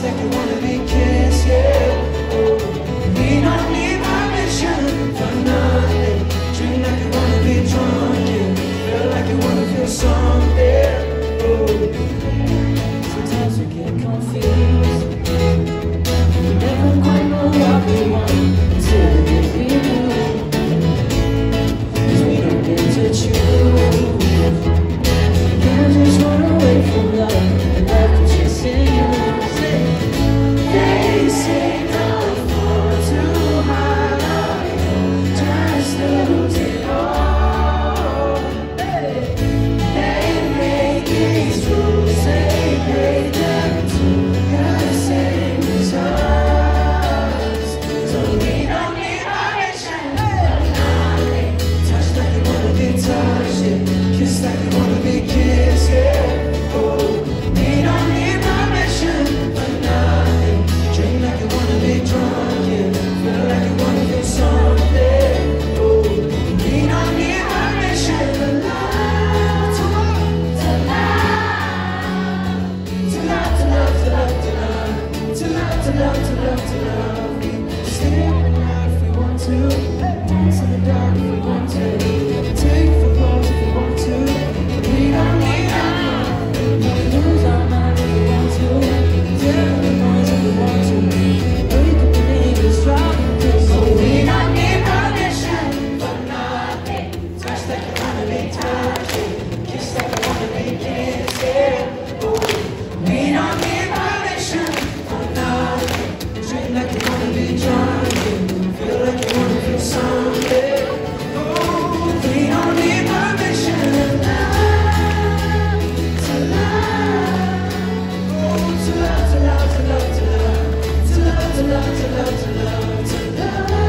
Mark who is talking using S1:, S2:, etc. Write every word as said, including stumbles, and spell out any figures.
S1: like you wanna be kissed, yeah. Oh, we don't need permission for nothing. Drink like you wanna be drunk, yeah. Feel like you wanna feel something. Oh, sometimes we get confused. We never quite know what we want until we do. 'Cause we don't get to choose. We can't just run away from love and love to chasing you. They say don't fall too hard, just lose it all. They make these rules, they break them too. The same as us. So we don't need permission for nothing. Touch like you wanna be touched, yeah. Kiss like you wanna be kissed, yeah. Oh, we don't need permission for nothing. Drink like you wanna be drunk, yeah. Feel like you wanna feel something. Oh, we don't need permission for love, to love, to love, to love, to love, to love, to love, to love, to love, to love. Stay up at night if we want to. Dance in the dark if we want to. Take the balls if we want to. We don't need our we can lose our mind if we want to. Tell the noise if we want to. Wake up and leave us driving this. Oh, we don't need permission for nothing. Touch like you wanna be touched, yeah. Kiss like you wanna be kissed, yeah. Oh, we don't need permission for nothing. Drink like you wanna be drunk, yeah. Feel like you wanna feel something. Oh, we don't need permission to love, to love. Oh, to love, to love, to love, to love, to love, to love, to love, to love, to love.